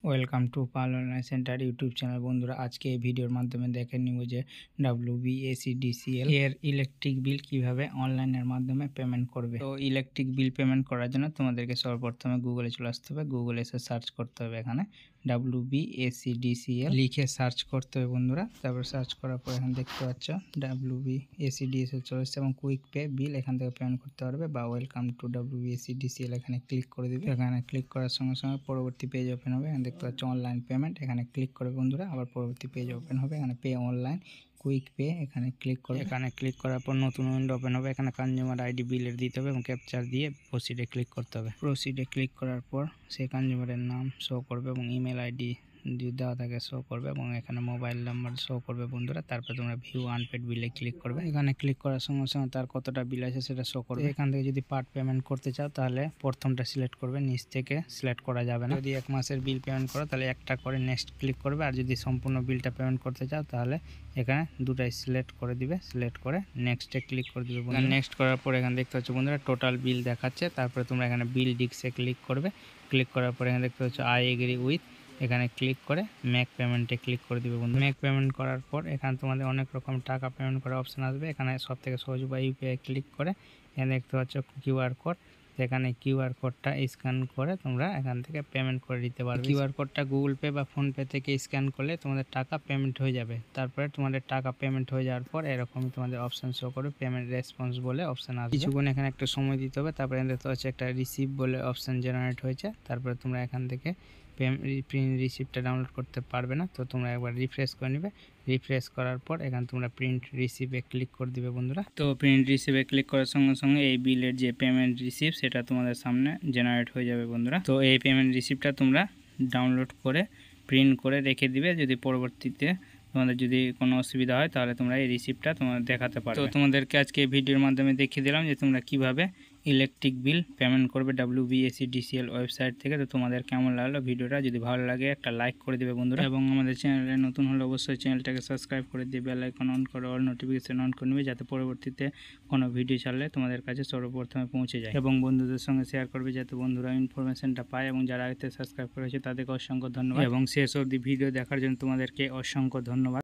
Welcome to Pal online centre YouTube channel. বন্ধুরা, আজকে এই ভিডিওর মাধ্যমে দেখে নিব যে WBACDCL এর ইলেকট্রিক বিল কিভাবে অনলাইনের মাধ্যমে পেমেন্ট করবে। তো ইলেকট্রিক বিল পেমেন্ট করার জন্য তোমাদেরকে সর্বপ্রথমে গুগলে চলে আসতে হবে। গুগলে এসে সার্চ করতে হবে, এখানে WBACDCL লিখে সার্চ করতে হবে বন্ধুরা। তারপর সার্চ করার পর এখানে দেখতে পাচ্ছ WBACDCL চলে এসেছে এবং কুইক পে বিল এখান থেকে পেমেন্ট করতে পারবে, বা ওয়েলকাম টু WBACDCL এখানে ক্লিক করে দিবে। এখানে ক্লিক করার সঙ্গে সঙ্গে পরবর্তী পেজ ওপেন হবে। এখানে দেখতে পাচ্ছ অনলাইন পেমেন্ট, এখানে ক্লিক করে বন্ধুরা আবার পরবর্তী পেজ ওপেন হবে। এখানে পে অনলাইন কুইক পে এখানে ক্লিক করবে। এখানে ক্লিক করার পর নতুন উইন্ডো ওপেন হবে। এখানে কনজিউমার আইডি বিলের দিতে হবে এবং ক্যাপচার দিয়ে প্রসিডে ক্লিক করতে হবে। প্রসিডে ক্লিক করার পর সেই কনজিউমারের নাম শো করবে এবং ইমেল আইডি যদি দেওয়া থাকে শো করবে এবং এখানে মোবাইল নাম্বার শো করবে বন্ধুরা। তারপর তোমরা ভিউ আনপেড বিলে ক্লিক করবে। এখানে ক্লিক করার সঙ্গে সঙ্গে তার কতটা বিল আছে সেটা শো করবে। এখান থেকে যদি পার্ট পেমেন্ট করতে চাও তাহলে প্রথমটা সিলেক্ট করবে, নিচ থেকে সিলেক্ট করা যাবে না। যদি এক মাসের বিল পেমেন্ট করো তাহলে একটা করে নেক্সট ক্লিক করবে, আর যদি সম্পূর্ণ বিলটা পেমেন্ট করতে চাও তাহলে এখানে দুটাই সিলেক্ট করে দিবে, সিলেক্ট করে নেক্সটে ক্লিক করে দিবে। নেক্সট করার পর এখানে দেখতে পাচ্ছ বন্ধুরা টোটাল বিল দেখাচ্ছে। তারপরে তোমরা এখানে বিল ডিক্সে ক্লিক করবে। ক্লিক করার পর এখানে দেখতে পাচ্ছ আই এগ্রি উইথ, এখানে ক্লিক করে মেক পেমেন্টে ক্লিক করে দিবে বন্ধু। মেক পেমেন্ট করার পর এখানে তোমাদের অনেক রকম টাকা পেমেন্ট করার অপশন আসবে। এখানে সব থেকে সহজ উপায় ইউপিআই ক্লিক করে এখানে দেখতে পাচ্ছ কিউআর কোড, এখানে কিউআর কোডটা স্ক্যান করে তোমরা এখান থেকে পেমেন্ট করে দিতে পারবে। কিউআর কোডটা গুগল পে বা ফোনপে থেকে স্ক্যান করলে তোমাদের টাকা পেমেন্ট হয়ে যাবে। তারপরে তোমাদের টাকা পেমেন্ট হয়ে যাওয়ার পর এরকমই তোমাদের অপশন শো করবে, পেমেন্ট রেসপন্স বলে অপশন আসবে। কিছুক্ষণ এখানে একটা সময় দিতে হবে। তারপরে দেখতে পাচ্ছ একটা রিসিভ বলে অপশন জেনারেট হয়েছে। তারপরে তোমরা এখান থেকে প্রিন্ট রিসিপ্টটা ডাউনলোড করতে পারবে না, তো তোমরা একবার রিফ্রেশ করে নিবে। রিফ্রেশ করার পর এখানে তোমরা প্রিন্ট রিসিভে ক্লিক করে দিবে বন্ধুরা। তো প্রিন্ট রিসিভে ক্লিক করার সঙ্গে সঙ্গে এই বিলের যে পেমেন্ট রিসিভ সেটা তোমাদের সামনে জেনারেট হয়ে যাবে বন্ধুরা। তো এই পেমেন্ট রিসিপ্টটা তোমরা ডাউনলোড করে প্রিন্ট করে রেখে দিবে। যদি পরবর্তীতে তোমাদের যদি কোনো অসুবিধা হয় তাহলে তোমরা এই রিসিপ্টটা তোমাদের দেখাতে পারবে। তো তোমাদেরকে আজকে এই ভিডিওর মাধ্যমে দেখিয়ে দিলাম যে তোমরা কিভাবে ইলেকট্রিক বিল পেমেন্ট করবে WBACDCL ওয়েবসাইট থেকে। তো তোমাদের কেমন লাগলো ভিডিওটা? যদি ভালো লাগে একটা লাইক করে দিবে বন্ধুরা, এবং আমাদের চ্যানেলে নতুন হলে অবশ্যই চ্যানেলটাকে সাবস্ক্রাইব করে দিয়ে বেল আইকন অন করে অল নোটিফিকেশন অন করে নেবে, যাতে পরবর্তীতে কোনো ভিডিও ছাড়লে তোমাদের কাছে সর্বপ্রথমে পৌঁছে যায়। এবং বন্ধুদের সঙ্গে শেয়ার করবে যাতে বন্ধুরা ইনফরমেশনটা পায়, এবং যারা আগে সাবস্ক্রাইব করেছে তাদেরকে অসংখ্য ধন্যবাদ। এবং শেষ অবধি ভিডিও দেখার জন্য তোমাদেরকে অসংখ্য ধন্যবাদ।